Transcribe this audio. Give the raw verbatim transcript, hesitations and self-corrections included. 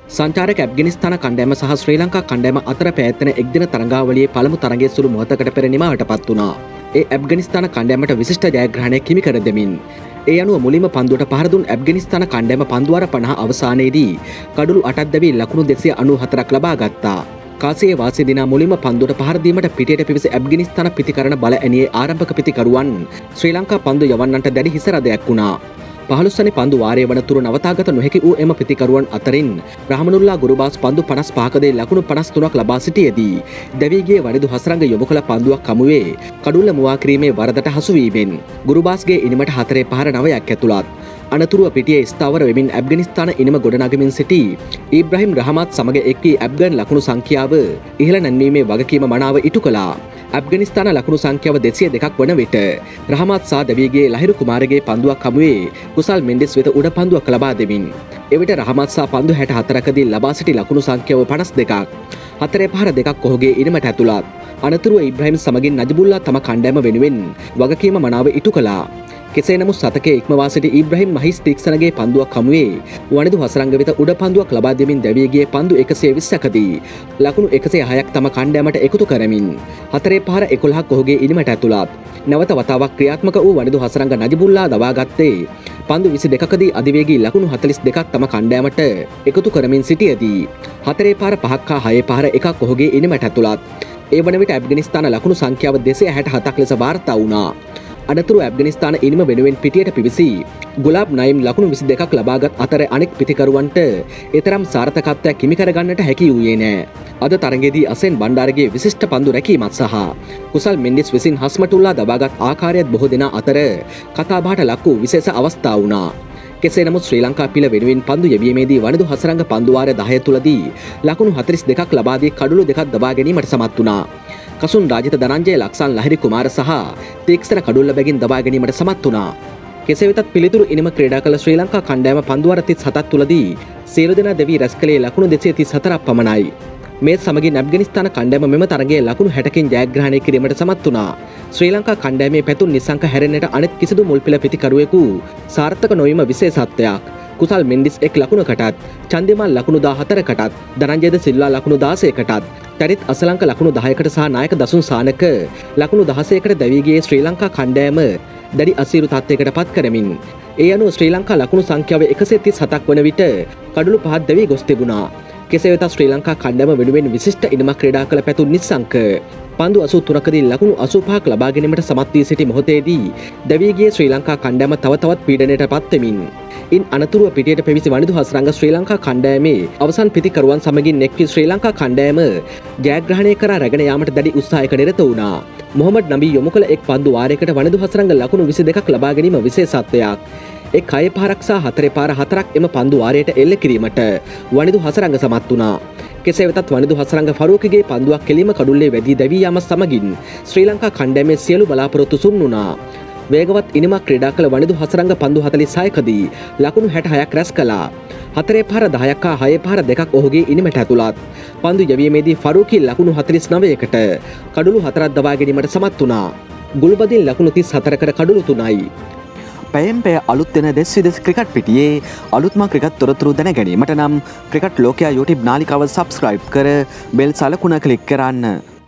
සංචාරක ඇෆ්ගනිස්තාන කණ්ඩායම සහ ශ්‍රී ලංකා කණ්ඩායම අතර පැවැත්වෙන එක්දින තරඟාවලියේ පළමු තරඟයේ සුළු මොහොතකට පෙර නිමාවටපත් වුණා. ඒ ඇෆ්ගනිස්තාන කණ්ඩායමට විශිෂ්ට ජයග්‍රහණයක් හිමි කර දෙමින් ඒ අනුව මුලින්ම පන්දුවට පහර දුන් ඇෆ්ගනිස්තාන කණ්ඩායම පන්දුවාර පනහ අවසානයේදී කඩුළු අටක් දැවී ලකුණු දෙසිය අනූහතරක් ලබා ගත්තා. කාසියේ වාසිය දිනා මුලින්ම පන්දුවට පහර දීමට පිටියට පිවිස ඇෆ්ගනිස්තාන පිතිකරන බල ඇණියේ ආරම්භක පිතිකරුවන් ශ්‍රී ලංකා පන්දු යවන්නන්ට දැඩි හිසරදයක් වුණා. පහළොස් වෙනි පන්දු වාරයේ වනතුරු නවතාගත නොහැකි වූ එම පිතිකරුවන් අතරින් රහමනුල්ලා ගුරුබාස් පන්දු පනස් පහකදී ලකුණු පනස් තුනක් ලබා සිටියේදී දැවී ගිය වනිදු හසරංග යොමු කළ පන්දුවක් හමුවේ කඩුල්ල මුවා කිරීමේ වරදට හසු වීමෙන් ගුරුබාස්ගේ ඉනිමට හතරේ පහර නවයක් ඇතුළත්. අනතුරුව පිටියේ ස්ථාවර වෙමින් ඇෆ්ගනිස්තාන ඉනිම ගොඩනගමින් සිටි ඊබ්‍රහීම් රහමත් සමග එක් වී ඇෆ්ගන් ලකුණු සංඛ්‍යාව ඉහළ නැන්වීමේ වගකීම මනාව ඉටු කළා. ඇෆ්ගනිස්තාන ලකුණු සංඛ්‍යාව දෙසිය දෙකක් වන විට රහමත් සා දැවීගේ ලහිරු කුමාරගේ පන්දුවක් හමුවේ කුසල් මෙන්ඩිස් වෙත උඩ පන්දුවක් ලබා දෙමින් එවිට රහමත් සා පන්දු හැට හතරකදී ලබා සිටි ලකුණු සංඛ්‍යාව පනස් දෙකක් හතරේ පහර දෙකක් ඔහුගේ ඉනිමට ඇතුළත්. අනතුරුව ඉබ්‍රහීම් සමගින් නජිබුල්ලා තම කණ්ඩායම වෙනුවෙන් වගකීම මනාව ඉටු කළා. කෙසේ නමුත් සතකේ ඉක්මවා සිටි ඉබ්‍රහීම් මහිස් තීක්ෂණගේ පන්දුවක් හමුවේ වනිදු හසරංග වෙත උඩ පන්දුවක් ලබා දෙමින් දැවී ගිය පන්දු එකසිය විස්සකදී ලකුණු එකසිය හයක් තම කණ්ඩායමට එකතු කරමින් හතරේ පහර එකොළහක් ඔහුගේ ඉනිමට ඇතුළත්. නැවත වතාවක් ක්‍රියාත්මක වූ වනිදු හසරංග නජිබුල්ලා දවා ගත්තේ පන්දු විසි දෙකකදී අධිවේගී ලකුණු හතළිස් දෙකක් තම කණ්ඩායමට එකතු කරමින් සිටියේදී හතරේ පහර පහක් හා හයේ පහර එකක් ඔහුගේ ඉනිමට ඇතුළත්. ඒ වන විට ඇෆ්ගනිස්තාන ලකුණු සංඛ්‍යාව දෙසිය හැට හතක් ලෙස වාර්තා වුණා. අනතුරු ඇෆ්ගනිස්තාන ඉනිම වෙනුවෙන් පිටියට පිවිසි ගුලාබ් නයිම් ලකුණු විසි දෙකක් ලබාගත් අතර අනෙක් පිතිකරුවන්ට එතරම් සාර්ථකත්වයක් හිමි කරගන්නට හැකි වූයේ නෑ. අද තරගයේදී අසෙන් බණ්ඩාරගේ විශිෂ්ට පන්දු රැකීමත් සහ කුසල් මෙන්ඩිස් විසින් හස්මටුල්ලා දබාගත් ආකාරයත් බොහෝ දෙනා අතර කතාබහට ලක් වූ විශේෂ අවස්ථා වුණා. කෙසේ නමුත් ශ්‍රී ලංකා පිළ වෙනුවෙන් පන්දු යැවීමේදී වනිදු හසරංග පන්දු වාර දහය තුලදී ලකුණු හතළිස් දෙකක් ලබා දී කඩුළු දෙකක් දබා ගැනීමට සමත් වුණා. කසුන් රාජිත ධනංජය ලක්ෂන් ලහිරි කුමාර සහ තීක්ෂණ කඩුල්ල බැගින් දබා ගැනීමට සමත් වුණා. කෙසේ වෙතත් පිළිතුරු ඉනිම ක්‍රීඩා කළ ශ්‍රී ලංකා කණ්ඩායම පන්දුවාර තිස් හතක් තුලදී සියලු දෙනා දෙවි රැස් කළේ ලකුණු දෙසිය තිස් හතරක් පමණයි. මේ සමගින් ඇෆ්ගනිස්තාන කණ්ඩායම මෙම තරගයේ ලකුණු හැටකින් ජයග්‍රහණය කිරීමට සමත් වුණා. ශ්‍රී ලංකා කණ්ඩායමේ පැතුම් නිසංක හැරෙන්නට අනෙත් කිසිදු මුල්පිල පිතිකරුවෙකු සාර්ථක නොවීම විශේෂත්වයක්. කුසල් මෙන්ඩිස් එක් ලකුණකටත් චන්දිමල් ලකුණු දාහතරකටත් ධනංජයද සිල්වා ලකුණු දාසයකටත් තරිත් අසලංක ලකුණු දහයකට සහ නායක දසුන් සානක ලකුණු දහසයකට දැවී ගියේ ශ්‍රී ලංකා කණ්ඩායම දැඩි අසීරු තත්ත්වයකට පත් කරමින් ඒ අනුව ශ්‍රී ලංකා ලකුණු සංඛ්‍යාව එකසිය තිස් හතක් වන විට කඩුළු පහක් දැවී ගොස් තිබුණා. කෙසේ වෙතත් ශ්‍රී ලංකා කණ්ඩායම වෙනුවෙන් විශිෂ්ට ඉනිමක් ක්‍රීඩා කළ පැතුම් නිස්සංක පන්දු අසූ තුනකදී ලකුණු අසූ පහක් ලබා ගැනීමට සමත් වී සිටි මොහොතේදී දැවී ගිය ශ්‍රී ලංකා කණ්ඩායම තව තවත් පීඩනයට පත් වෙමින් ඉන් අනතුරුව පිටියට පැවිසි වනිදු හසරංග ශ්‍රී ලංකා කණ්ඩායමේ අවසන් පිතිකරුවන් සමගින් එක් වී ශ්‍රී ලංකා කණ්ඩායම ජයග්‍රහණය කරා රැගෙන යාමට දැඩි උත්සාහයක නිරත වුණා. මොහොමඩ් නබී යොමු කළ එක් පන්දු වාරයකට වනිදු හසරංග ලකුණු විසි දෙකක් ලබා ගැනීම විශේෂත්වයක්. එක් හය පාරක් සහ හතරේ පාර හතරක් එම පන්දු වාරයට එල්ල කිරීමට වනිදු හසරංග සමත් වුණා. කෙසේ වෙතත් වනිදු හසරංග ෆරූක්ගේ පන්දුවක් කෙලිම කඩුල්ලේ වැදී දැවී යාම සමගින් ශ්‍රී ලංකා කණ්ඩායමේ සියලු බලාපොරොත්තු සුන් වුණා. වේගවත් ඉනිමක් ක්‍රීඩා කළ වනිදු හසරංග පන්දු හතළිස් හයකදී ලකුණු හැට හයක් රැස් කළා. හතරේ පාර දහයක් හා හයේ පාර දෙකක් ඔහුගේ ඉනිමට ඇතුළත්. පන්දු යැවීමේදී ෆරූකී ලකුණු හතළිස් නවයකට කඩුළු හතරක් දබා ගැනීමට සමත් වුණා. ගුල්බදින් ලකුණු තිස් හතරකට කඩුළු තුනයි. පැයෙන් පැය අලුත් දෙන දෙස් විදෙස් ක්‍රිකට් පිටියේ අලුත්ම ක්‍රිකට් තොරතුරු දැන ගැනීමට නම් ක්‍රිකට් ලෝකයා YouTube නාලිකාව සබ්ස්ක්‍රයිබ් කර බෙල් සලකුණ ක්ලික් කරන්න.